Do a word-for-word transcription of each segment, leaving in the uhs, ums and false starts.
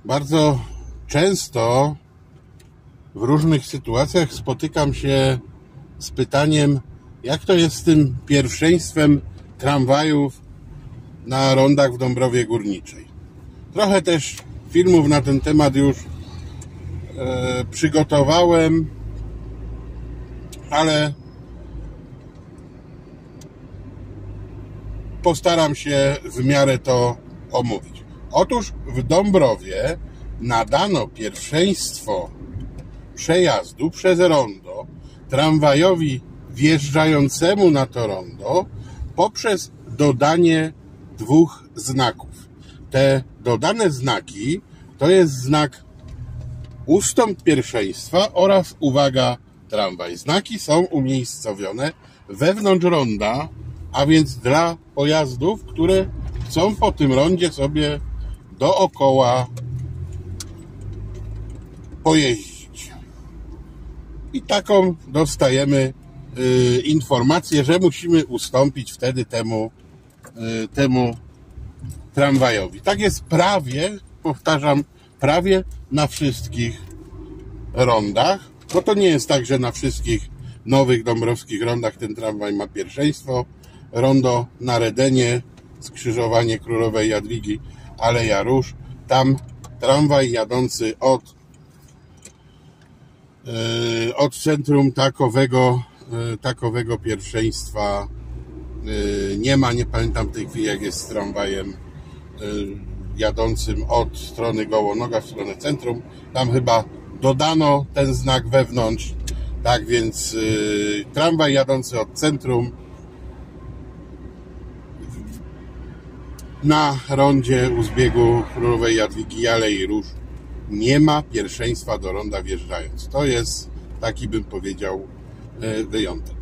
Bardzo często w różnych sytuacjach spotykam się z pytaniem, jak to jest z tym pierwszeństwem tramwajów na rondach w Dąbrowie Górniczej. Trochę też filmów na ten temat już e, przygotowałem, ale postaram się w miarę to omówić. Otóż w Dąbrowie nadano pierwszeństwo przejazdu przez rondo tramwajowi wjeżdżającemu na to rondo poprzez dodanie dwóch znaków. Te dodane znaki to jest znak ustąp pierwszeństwa oraz uwaga tramwaj. Znaki są umiejscowione wewnątrz ronda, a więc dla pojazdów, które chcą po tym rondzie sobie dookoła pojeździć. I taką dostajemy y, informację, że musimy ustąpić wtedy temu, y, temu tramwajowi. Tak jest prawie, powtarzam, prawie na wszystkich rondach, bo to nie jest tak, że na wszystkich nowych dąbrowskich rondach ten tramwaj ma pierwszeństwo. Rondo na Redenie, skrzyżowanie Królowej Jadwigi, Aleja Róż, tam tramwaj jadący od yy, od centrum takowego yy, takowego pierwszeństwa yy, nie ma. Nie pamiętam w tej chwili, jak jest z tramwajem yy, jadącym od strony Gołonoga w stronę centrum. Tam chyba dodano ten znak wewnątrz. Tak więc yy, tramwaj jadący od centrum na rondzie u zbiegu Królowej Jadwigi i Alei Róż nie ma pierwszeństwa do ronda wjeżdżając. To jest taki, bym powiedział, wyjątek.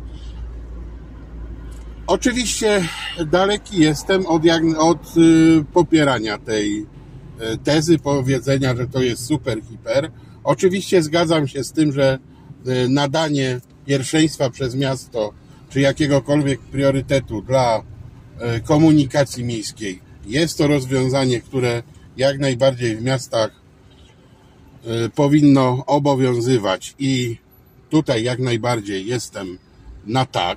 Oczywiście daleki jestem od, jak, od popierania tej tezy, powiedzenia, że to jest super, hiper. Oczywiście zgadzam się z tym, że nadanie pierwszeństwa przez miasto czy jakiegokolwiek priorytetu dla komunikacji miejskiej jest to rozwiązanie, które jak najbardziej w miastach powinno obowiązywać i tutaj jak najbardziej jestem na tak.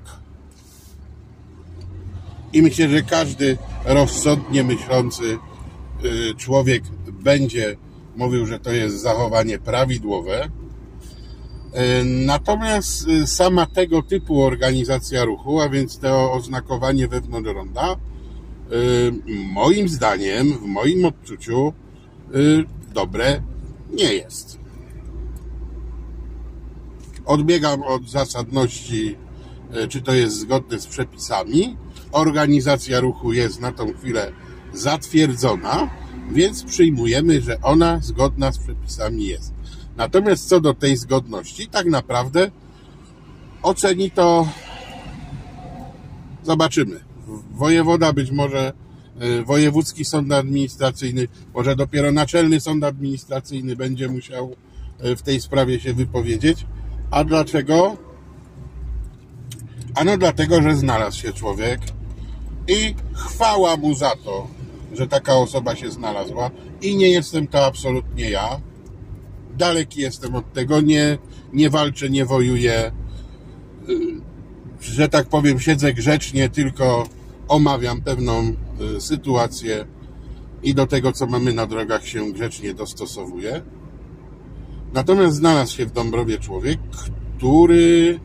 I myślę, że każdy rozsądnie myślący człowiek będzie mówił, że to jest zachowanie prawidłowe. Natomiast sama tego typu organizacja ruchu, a więc to oznakowanie wewnątrz ronda, moim zdaniem, w moim odczuciu dobre nie jest. Odbiegam od zasadności, czy to jest zgodne z przepisami. Organizacja ruchu jest na tą chwilę zatwierdzona, więc przyjmujemy, że ona zgodna z przepisami jest. Natomiast co do tej zgodności, tak naprawdę oceni to, zobaczymy. Wojewoda, być może wojewódzki sąd administracyjny, może dopiero naczelny sąd administracyjny będzie musiał w tej sprawie się wypowiedzieć. A dlaczego? Ano dlatego, że znalazł się człowiek i chwała mu za to, że taka osoba się znalazła i nie jestem to absolutnie ja. Daleki jestem od tego, nie, nie walczę, nie wojuję, że tak powiem, siedzę grzecznie, tylko omawiam pewną sytuację i do tego, co mamy na drogach, się grzecznie dostosowuję. Natomiast znalazł się w Dąbrowie człowiek, który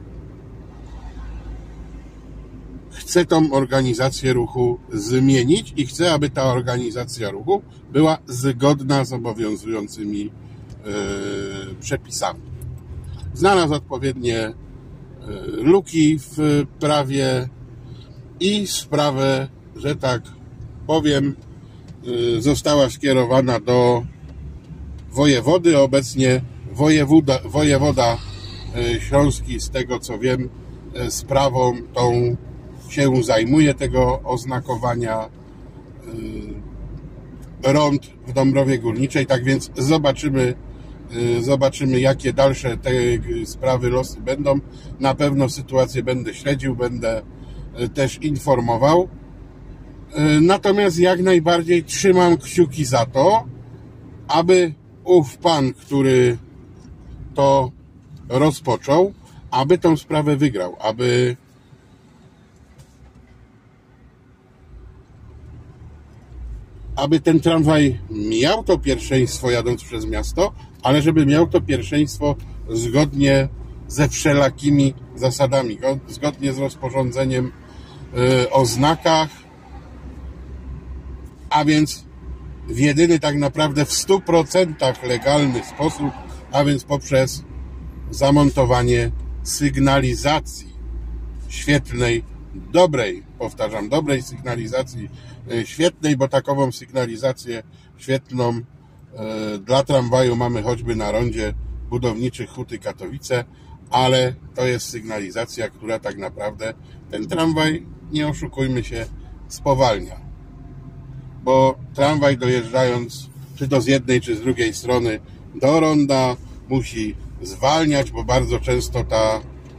chce tą organizację ruchu zmienić i chce, aby ta organizacja ruchu była zgodna z obowiązującymi yy, przepisami. Znalazł odpowiednie yy, luki w prawie i sprawę, że tak powiem, yy, została skierowana do wojewody. Obecnie wojewoda, wojewoda yy, śląski, z tego co wiem, yy, sprawą tą się zajmuje, tego oznakowania rond w Dąbrowie Górniczej. Tak więc zobaczymy, zobaczymy, jakie dalsze te sprawy, losy będą. Na pewno sytuację będę śledził, będę też informował. Natomiast jak najbardziej trzymam kciuki za to, aby ów pan, który to rozpoczął, aby tą sprawę wygrał, aby aby ten tramwaj miał to pierwszeństwo jadąc przez miasto, ale żeby miał to pierwszeństwo zgodnie ze wszelakimi zasadami, zgodnie z rozporządzeniem yy, o znakach, a więc w jedyny tak naprawdę w stu procentach legalny sposób, a więc poprzez zamontowanie sygnalizacji świetlnej, dobrej, powtarzam, dobrej sygnalizacji świetnej, bo takową sygnalizację świetlną dla tramwaju mamy choćby na rondzie budowniczych Huty Katowice, ale to jest sygnalizacja, która tak naprawdę ten tramwaj, nie oszukujmy się, spowalnia. Bo tramwaj dojeżdżając czy to z jednej, czy z drugiej strony do ronda musi zwalniać, bo bardzo często ta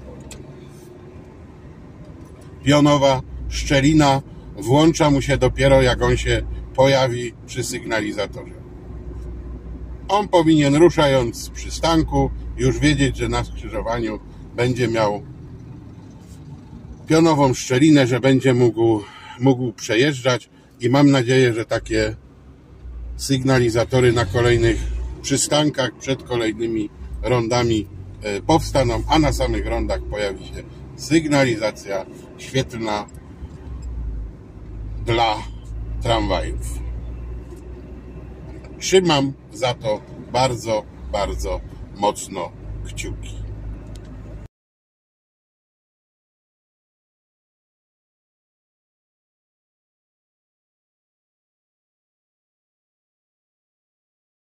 pionowa szczelina włącza mu się dopiero jak on się pojawi przy sygnalizatorze. On powinien ruszając z przystanku już wiedzieć, że na skrzyżowaniu będzie miał pionową szczelinę, że będzie mógł, mógł przejeżdżać i mam nadzieję, że takie sygnalizatory na kolejnych przystankach przed kolejnymi rondami powstaną, a na samych rondach pojawi się sygnalizacja świetlna dla tramwajów. Trzymam za to bardzo, bardzo mocno kciuki.